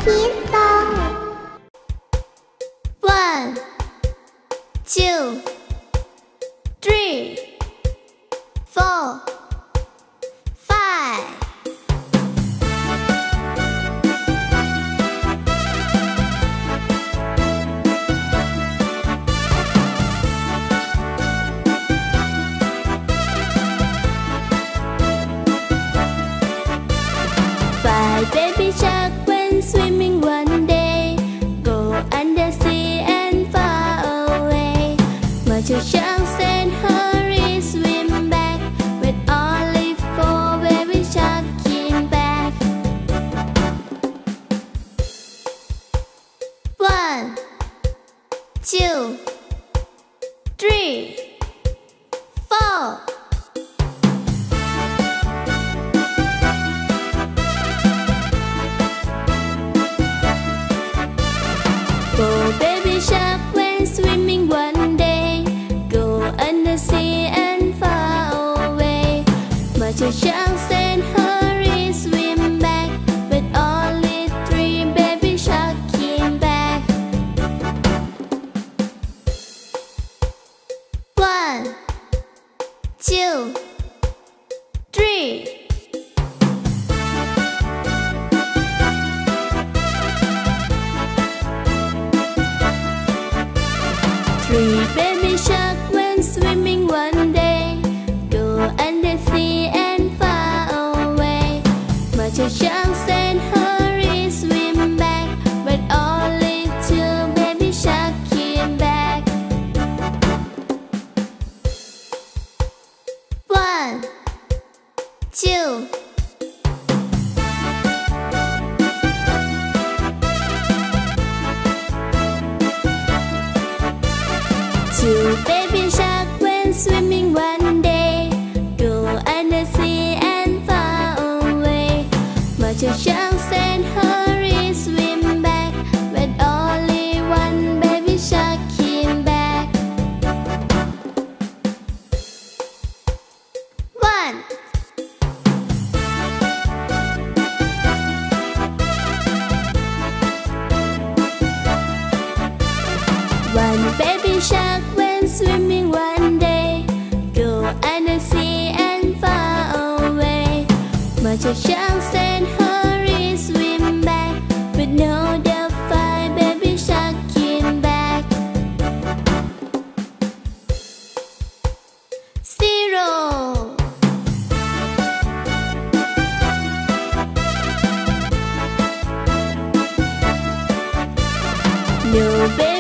kiss song. 1, 2, 3, 4, 5. Five baby shark went swimming one day, go under sea and far away. But your sharks and hurry swim back, with only 4 baby sharks came back. 1, 2, 3, 4. 4 baby shark went swimming one day, go under sea and far away. But your sharks and hurry swim back, but only 3 baby sharks came back. 1, 2, 3. 3 baby shark went swimming one day, go under sea and far away. But your sharks and hurry swim back, but only 2 baby sharks came back. 1, 2. 2 baby shark went swimming one day, go under sea and far away. But your sharks and hurry swim back, but only 1 baby shark came back. 1. One baby shark went swimming one day, go under sea and far away. But your sharks and hurry swim back, but no, the 5 baby shark came back. 0. No baby